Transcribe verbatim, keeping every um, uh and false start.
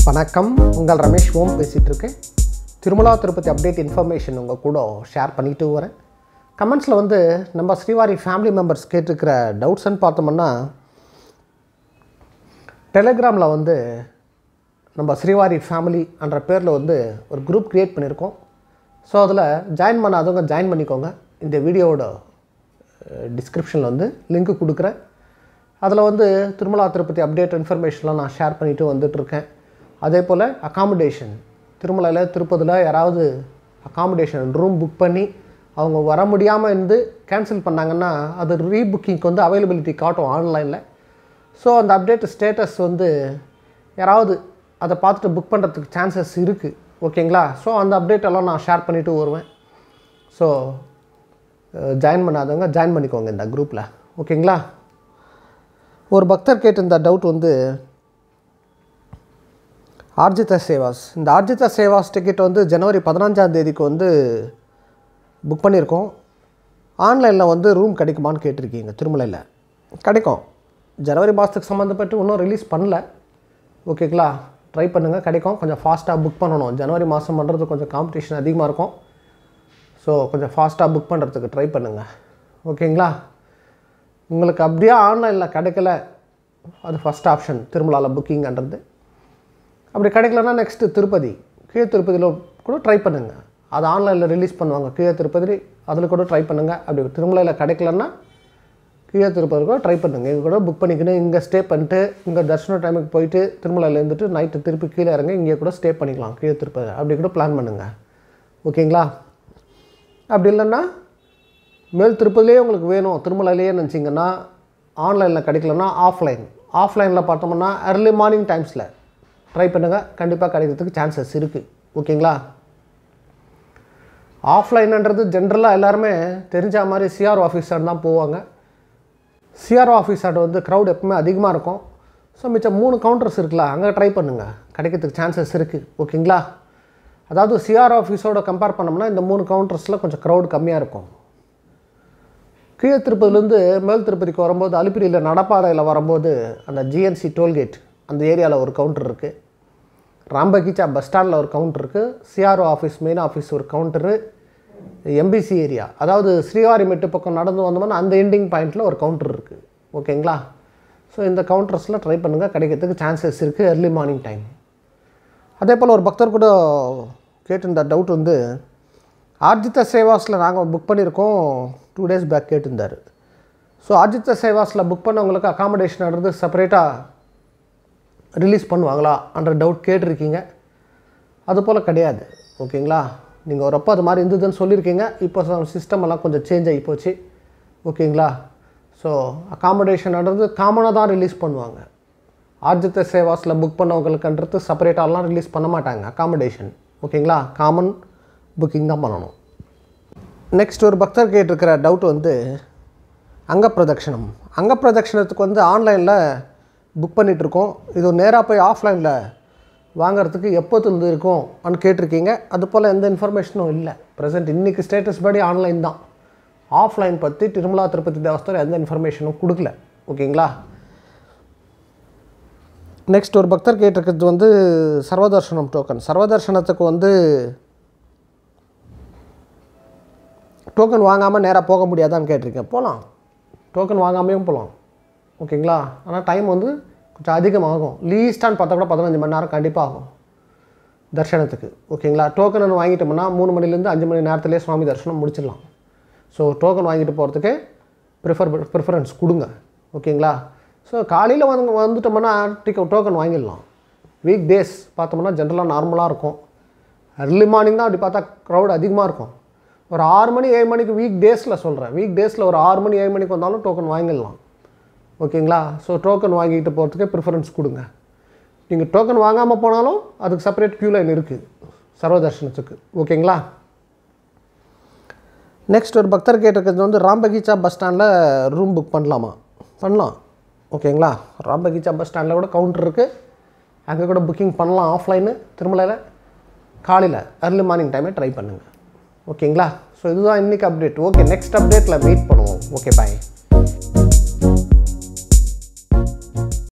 வணக்கம், உங்கள் ரமேஷ்மோம் பேசிகிட்டு இருக்கேன். திருமலா திருப்பதி அப்டேட் இன்ஃபர்மேஷன் உங்கள் கூட ஷேர் பண்ணிட்டு வரேன். கமெண்ட்ஸில் வந்து நம்ம ஸ்ரீவாரி ஃபேமிலி மெம்பர்ஸ் கேட்டிருக்கிற டவுட்ஸ்ன்னு பார்த்தோம்னா, டெலிகிராமில் வந்து நம்ம ஸ்ரீவாரி ஃபேமிலி என்ற பேரில் வந்து ஒரு குரூப் க்ரியேட் பண்ணியிருக்கோம். ஸோ அதில் ஜாயின் பண்ணாதவங்க ஜாயின் பண்ணிக்கோங்க. இந்த வீடியோவோட டிஸ்கிரிப்ஷனில் வந்து லிங்க்கு கொடுக்குறேன். அதில் வந்து திருமலா திருப்பதி அப்டேட் இன்ஃபர்மேஷன்லாம் நான் ஷேர் பண்ணிவிட்டு வந்துட்டுருக்கேன். அதே போல் அக்காமடேஷன், திருமலையில் திருப்பதியில் யாராவது அக்காமடேஷன் ரூம் புக் பண்ணி அவங்க வர முடியாமல் இருந்து கேன்சல் பண்ணாங்கன்னா அது ரீபுக்கிங்க்கு வந்து அவைலபிலிட்டி காட்டும் ஆன்லைனில். ஸோ அந்த அப்டேட் ஸ்டேட்டஸ் வந்து யாராவது அதை பார்த்துட்டு புக் பண்ணுறதுக்கு சான்சஸ் இருக்குது. ஓகேங்களா? ஸோ அந்த அப்டேட்டெல்லாம் நான் ஷேர் பண்ணிவிட்டு வருவேன். ஸோ ஜாயின் பண்ணாதவங்க ஜாயின் பண்ணிக்கோங்க இந்த குரூப்பில். ஓகேங்களா? ஒரு பக்தர் கேட்டிருந்த டவுட் வந்து ஆர்ஜித சேவாஸ். இந்த ஆர்ஜித சேவாஸ் டிக்கெட் வந்து ஜனவரி பதினஞ்சாம் தேதிக்கு வந்து புக் பண்ணியிருக்கோம். ஆன்லைனில் வந்து ரூம் கிடைக்குமான்னு கேட்டிருக்கீங்க. திருமலையில் கிடைக்கும். ஜனவரி மாதத்துக்கு சம்மந்தப்பட்டு இன்னும் ரிலீஸ் பண்ணல. ஓகேங்களா? ட்ரை பண்ணுங்கள், கிடைக்கும். கொஞ்சம் ஃபாஸ்ட்டாக புக் பண்ணணும். ஜனவரி மாதம் பண்ணுறது கொஞ்சம் காம்படிஷன் அதிகமாக இருக்கும். ஸோ கொஞ்சம் ஃபாஸ்ட்டாக புக் பண்ணுறதுக்கு ட்ரை பண்ணுங்கள். ஓகேங்களா? உங்களுக்கு அப்படியே ஆன்லைனில் கிடைக்கல, அது ஃபஸ்ட் ஆப்ஷன் திருமலாவில் புக்கிங்கிறது. அப்படி கிடைக்கலன்னா நெக்ஸ்ட்டு திருப்பதி, கீழே திருப்பதியில் கூட ட்ரை பண்ணுங்கள். அது ஆன்லைனில் ரிலீஸ் பண்ணுவாங்க. கீழே திருப்பதி அதில் கூட ட்ரை பண்ணுங்கள். அப்படி திருமலையில் கிடைக்கலன்னா கீழே திருப்பதி கூட ட்ரை பண்ணுங்கள். இங்கே கூட புக் பண்ணிக்கணும். இங்கே ஸ்டே பண்ணிட்டு இங்கே தர்ஷன டைமுக்கு போயிட்டு திருமலையில் இருந்துட்டு நைட்டு திருப்பி கீழே இறங்க இங்கே கூட ஸ்டே பண்ணிக்கலாம். கீழே திருப்பதி அப்படி கூட பிளான் பண்ணுங்கள். ஓகேங்களா? அப்படி இல்லைன்னா மேல் திருப்பதிலே உங்களுக்கு வேணும் திருமலையிலேயே நினச்சிங்கன்னா ஆன்லைனில் கிடைக்கலன்னா ஆஃப்லைன் ஆஃப்லைனில் பார்த்தோம்னா அர்லி மார்னிங் டைம்ஸில் ட்ரை பண்ணுங்கள். கண்டிப்பாக கிடைக்கிறதுக்கு சான்சஸ் இருக்குது. ஓகேங்களா? ஆஃப்லைன்ன்றது ஜென்ரலாக எல்லாருமே தெரிஞ்ச மாதிரி சிஆர்ஓ ஆஃபீஸர் தான் போவாங்க. சிஆர்ஓ ஆஃபீஸர் வந்து க்ரௌட் எப்பவுமே அதிகமாக இருக்கும். ஸோ மிச்சம் மூணு கவுண்டர்ஸ் இருக்குல்ல, அங்கே ட்ரை பண்ணுங்கள். கிடைக்கிறதுக்கு சான்சஸ் இருக்குது. ஓகேங்களா? அதாவது சிஆர்ஓ ஆஃபீஸோட கம்பேர் பண்ணோம்னா இந்த மூணு கவுண்டர்ஸில் கொஞ்சம் க்ரௌட் கம்மியாக இருக்கும். கீழே திருப்பதிலேருந்து மேல் திருப்பதிக்கு வரும்போது அலிப்பிரியில் நடப்பாதையில் வரும்போது அந்த ஜிஎன்சி டோல்கேட் அந்த ஏரியாவில் ஒரு கவுண்டர் இருக்குது. ராம்பகீச்சா பஸ் ஸ்டாண்டில் ஒரு கவுண்டர் இருக்குது. சிஆர்ஓ ஆஃபீஸ் மெயின் ஆஃபீஸ் ஒரு கவுண்டரு. எம்பிசி ஏரியா அதாவது ஸ்ரீவாரி மெட்டு பக்கம் நடந்து வந்தோம்னா அந்த எண்டிங் பாயிண்ட்டில் ஒரு கவுண்டர் இருக்குது. ஓகேங்களா? ஸோ இந்த கவுண்டர்ஸில் ட்ரை பண்ணுங்கள். கிடைக்கிறதுக்கு சான்சஸ் இருக்குது எர்லி மார்னிங் டைம். அதே போல் ஒரு பக்தர் கூட கேட்டிருந்த டவுட் வந்து ஆர்ஜித சேவாஸில் நாங்கள் புக் பண்ணியிருக்கோம். டூ டேஸ் பேக் கேட்டிருந்தார். ஸோ ஆர்ஜித சேவாஸில் புக் பண்ணவங்களுக்கு அக்காமடேஷன் எடுத்து செப்பரேட்டாக ரிலீஸ் பண்ணுவாங்களா என்ற டவுட் கேட்டிருக்கீங்க. அதுபோல் கிடையாது. ஓகேங்களா? நீங்கள் ஒரு அப்போ அது மாதிரி இருந்ததுன்னு சொல்லியிருக்கீங்க. இப்போ சிஸ்டம் எல்லாம் கொஞ்சம் சேஞ்ச் ஆகி போச்சு. ஓகேங்களா? ஸோ அக்காமடேஷன்ன்றது காமனாக தான் ரிலீஸ் பண்ணுவாங்க. ஆர்ஜித சேவாஸில் புக் பண்ணவங்களுக்குன்றது செப்பரேட்டாலாம் ரிலீஸ் பண்ண மாட்டாங்க அக்காமடேஷன். ஓகேங்களா? காமன் புக்கிங் தான் பண்ணணும். நெக்ஸ்ட் ஒரு பக்தர் கேட்டிருக்கிற டவுட் வந்து அங்க பிரதட்சணம். அங்க பிரதட்சணத்துக்கு வந்து ஆன்லைனில் புக் பண்ணிகிட்ருக்கோம். இது நேராக போய் ஆஃப்லைனில் வாங்கிறதுக்கு எப்போதுலேருந்து இருக்கும் அன்னு கேட்டிருக்கீங்க. அதுபோல் எந்த இன்ஃபர்மேஷனும் இல்லை ப்ரெசென்ட். இன்றைக்கி ஸ்டேட்டஸ் படி ஆன்லைன் தான். ஆஃப்லைன் பற்றி திருமலா திருப்பதி தேவஸ்தானம் எந்த இன்ஃபர்மேஷனும் கொடுக்கல. ஓகேங்களா? நெக்ஸ்ட் ஒரு பக்தர் கேட்டிருக்கிறது வந்து சர்வதர்ஷனம் டோக்கன். சர்வதர்ஷனத்துக்கு வந்து டோக்கன் வாங்காமல் நேராக போக முடியாதான்னு கேட்டிருக்கேன். போகலாம், டோக்கன் வாங்காமையும் போகலாம். ஓகேங்களா? ஆனால் டைம் வந்து கொஞ்சம் அதிகமாகும். லீஸ்டான்னு பார்த்தா கூட பதினஞ்சு மணி நேரம் கண்டிப்பாக ஆகும் தர்ஷனத்துக்கு. ஓகேங்களா? டோக்கன் வாங்கிட்டோம்னா மூணு மணிலேருந்து அஞ்சு மணி நேரத்துலேயே சுவாமி தரிசனம் முடிச்சிடலாம். ஸோ டோக்கன் வாங்கிட்டு போகிறதுக்கு ப்ரிஃபர் ப்ரிஃபரன்ஸ் கொடுங்க. ஓகேங்களா? ஸோ காலையில் வந்து வந்துட்டோம்னா டிக்கெட் டோக்கன் வாங்கிடலாம். வீக் டேஸ் பார்த்தோம்னா ஜென்ரலாக நார்மலாக இருக்கும். அர்லி மார்னிங் தான் அப்படி பார்த்தா க்ரௌட் அதிகமாக இருக்கும். ஒரு ஆறு மணி ஏழு மணிக்கு வீக் டேஸில் சொல்கிறேன். வீக் டேஸில் ஒரு ஆறு மணி ஏழு மணிக்கு வந்தாலும் டோக்கன் வாங்கிடலாம். ஓகேங்களா? ஸோ டோக்கன் வாங்கிட்டு போகிறதுக்கே ப்ரிஃபரன்ஸ் கொடுங்க. நீங்கள் டோக்கன் வாங்காமல் போனாலும் அதுக்கு செப்பரேட் க்யூ லைன் இருக்குது சர்வதர்ஷனத்துக்கு. ஓகேங்களா? நெக்ஸ்ட் ஒரு பக்தர் கேட்டிருக்கிறது வந்து ராம்பகீச்சா பஸ் ஸ்டாண்டில் ரூம் புக் பண்ணலாமா? பண்ணலாம். ஓகேங்களா? ராம்பகீச்சா பஸ் ஸ்டாண்டில் கூட கவுண்டர் இருக்குது. அங்கே கூட புக்கிங் பண்ணலாம் ஆஃப்லைனு. திருமலையில் காலையில் அர்லி மார்னிங் டைமே ட்ரை பண்ணுங்கள். ஓகேங்களா? ஸோ இதுதான் இன்றைக்கி அப்டேட். ஓகே, நெக்ஸ்ட் அப்டேட்டில் வெயிட் பண்ணுவோம். ஓகே, பாய்.